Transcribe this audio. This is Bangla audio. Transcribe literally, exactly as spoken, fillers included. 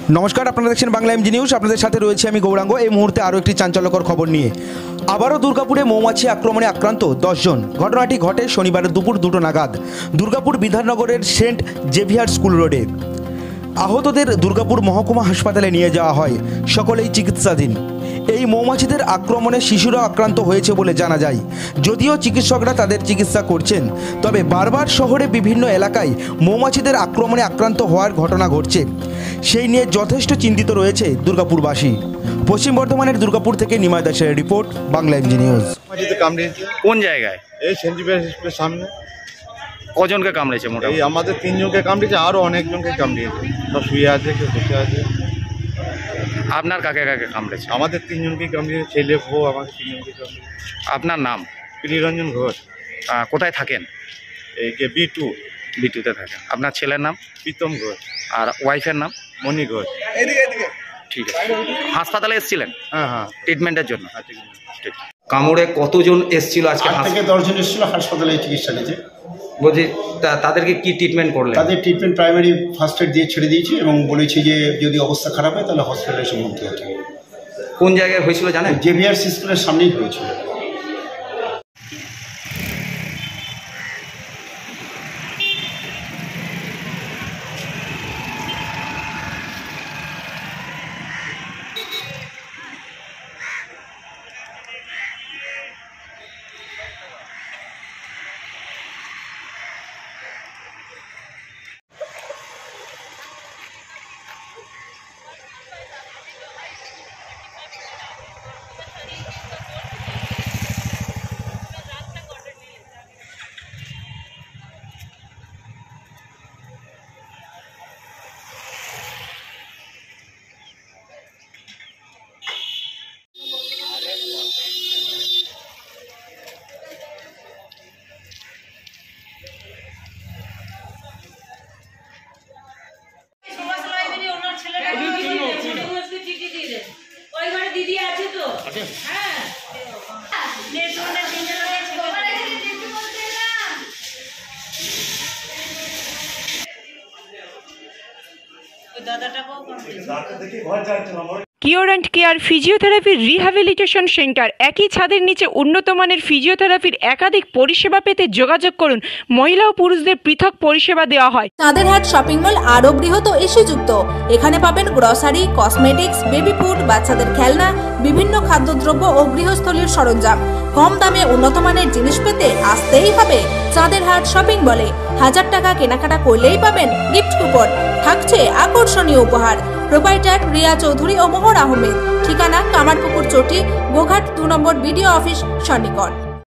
নমস্কার, আপনারা দেখছেন বাংলা এমজি নিউজ। আপনাদের সাথে রয়েছে আমি গৌরাঙ্গ। এই মুহূর্তে আরও একটি চাঞ্চল্যকর খবর নিয়ে। আবারও দুর্গাপুরে মৌমাছি আক্রমণে আক্রান্ত দশ জন। ঘটনাটি ঘটে শনিবার দুপুর দুটো নাগাদ দুর্গাপুর বিধাননগরের সেন্ট জেভিয়ার স্কুল রোডে। আহতদের দুর্গাপুর মহকুমা হাসপাতালে নিয়ে যাওয়া হয়, সকলেই চিকিৎসাধীন। এই মৌমাছিদের আক্রমণে শিশুরা আক্রান্ত হয়েছে বলে জানা যায়। যদিও চিকিৎসকরা তাদের চিকিৎসা করছেন, তবে বারবার শহরে বিভিন্ন এলাকায় মৌমাছিদের আক্রমণে আক্রান্ত হওয়ার ঘটনা ঘটছে। সেই নিয়ে যথেষ্ট চিন্তিত রয়েছে দুর্গাপুরবাসী। পশ্চিম বর্ধমানের দুর্গাপুর থেকে নিমাই দাসের রিপোর্ট, বাংলা এমজি নিউজ। কোন জায়গায়? এই সেন্ট জেভিয়ার স্কুলের সামনে। কজনকে কামড়েছে? মোটামুটি আমাদের তিনজনকে কামড়েছে, আরো অনেকজনকে কামড়িয়েছে। সব শুয়ে আছে, কেউ বসে আছে। আপনার কাকে কাকে কামড়েছে? আমাদের তিনজনকে কামড়িয়েছে, ছেলে বউ আমাকে তিনজনকে কামড়িয়েছে। আপনার নাম? প্রিয়রঞ্জন ঘোষ। কোথায় থাকেন? এই কে বি টু বি টুতে থাকেন। আপনার ছেলের নাম? প্রীতম ঘোষ। আর ওয়াইফের নাম? মণি ঘোষ। ঠিক আছে। হাসপাতালে এসেছিলেন? হ্যাঁ হ্যাঁ, ট্রিটমেন্টের জন্য। ঠিক। কামড়ে কতজন এসেছিল আজকে? আট থেকে দশজন এসেছিল হাসপাতালে চিকিৎসা নিতে। বলছি তাদেরকে কি ট্রিটমেন্ট করলেন? তাদের ট্রিটমেন্ট প্রাইমারি ফার্স্ট এড দিয়ে ছেড়ে দিয়েছি এবং বলেছি যে যদি অবস্থা খারাপ হয় তাহলে হসপিটালে এসে ভর্তি হতে হবে। কোন জায়গায় হয়েছিল জানেন? জেভিয়ার স্কুলের সামনেই হয়েছিল। দিদি আছে তো? হ্যাঁ, কিওর অ্যান্ড কেয়ার ফিজিওথেরাপির রিহ্যাবিলিটেশন সেন্টার। একই ছাদের নিচে উন্নত মানের ফিজিওথেরাপির একাধিক পরিষেবা পেতে যোগাযোগ করুন। মহিলা ও পুরুষদের পৃথক পরিষেবা দেওয়া হয়। চাঁদেরহাট শপিং মল আরো বৃহৎ ও এসিযুক্ত। এখানে পাবেন গ্রসারি, কসমেটিক্স, বেবি ফুড, বাচ্চাদের খেলনা, বিভিন্ন খাদ্যদ্রব্য ও গৃহস্থলীর সরঞ্জাম। কম দামে উন্নত মানের জিনিস পেতে আসতেই হবে চাঁদেরহাট শপিং মলে। হাজার টাকা কেনাকাটা করলেই পাবেন গিফট কুপন, থাকছে আকর্ষণীয় উপহার। প্রোপাইটার রিয়া চৌধুরী ও মোহর আহমেদ। ঠিকানা কামারপুকুর চটি, গোঘাট দু নম্বর বিডিও অফিস, সন্নিকট।